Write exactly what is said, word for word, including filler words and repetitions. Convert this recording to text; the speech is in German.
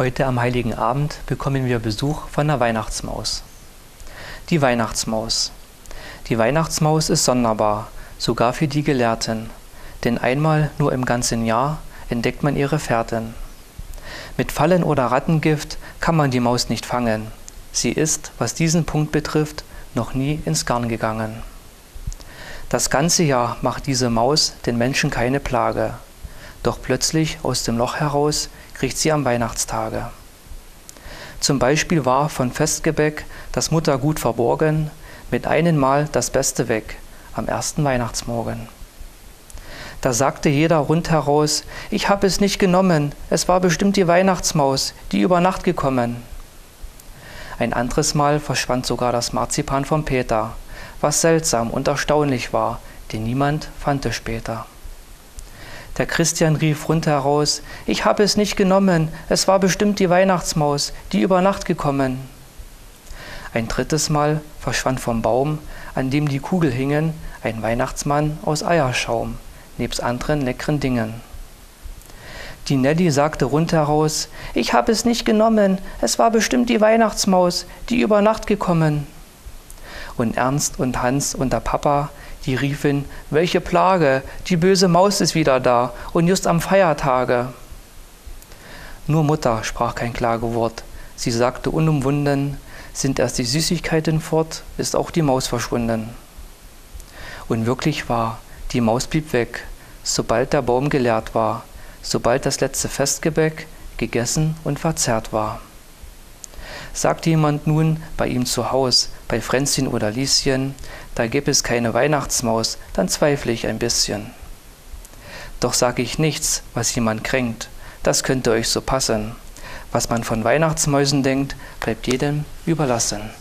Heute am Heiligen Abend bekommen wir Besuch von der Weihnachtsmaus. Die Weihnachtsmaus. Die Weihnachtsmaus ist sonderbar, sogar für die Gelehrten, denn einmal nur im ganzen Jahr entdeckt man ihre Fährten. Mit Fallen oder Rattengift kann man die Maus nicht fangen. Sie ist, was diesen Punkt betrifft, noch nie ins Garn gegangen. Das ganze Jahr macht diese Maus den Menschen keine Plage. Doch plötzlich aus dem Loch heraus kriecht sie am Weihnachtstage. Zum Beispiel war von Festgebäck das Muttergut verborgen, mit einem Mal das Beste weg, am ersten Weihnachtsmorgen. Da sagte jeder rundheraus: Ich hab es nicht genommen, es war bestimmt die Weihnachtsmaus, die über Nacht gekommen. Ein anderes Mal verschwand sogar das Marzipan vom Peter, was seltsam und erstaunlich war, denn niemand fand es später. Der Christian rief rundheraus: Ich hab es nicht genommen, es war bestimmt die Weihnachtsmaus, die über Nacht gekommen. Ein drittes Mal verschwand vom Baum, an dem die Kugel hingen, ein Weihnachtsmann aus Eierschaum, nebst anderen leckeren Dingen. Die Nelly sagte rundheraus: Ich hab es nicht genommen, es war bestimmt die Weihnachtsmaus, die über Nacht gekommen. Und Ernst und Hans und der Papa, die riefen: Welche Plage, die böse Maus ist wieder da und just am Feiertage. Nur Mutter sprach kein Klagewort, sie sagte unumwunden: Sind erst die Süßigkeiten fort, ist auch die Maus verschwunden. Und wirklich wahr, die Maus blieb weg, sobald der Baum geleert war, sobald das letzte Festgebäck gegessen und verzehrt war. Sagte jemand nun bei ihm zu Haus, bei Fränzchen oder Lieschen, da gäb es keine Weihnachtsmaus, dann zweifle ich ein bisschen. Doch sag ich nichts, was jemand kränkt, das könnte euch so passen. Was man von Weihnachtsmäusen denkt, bleibt jedem überlassen.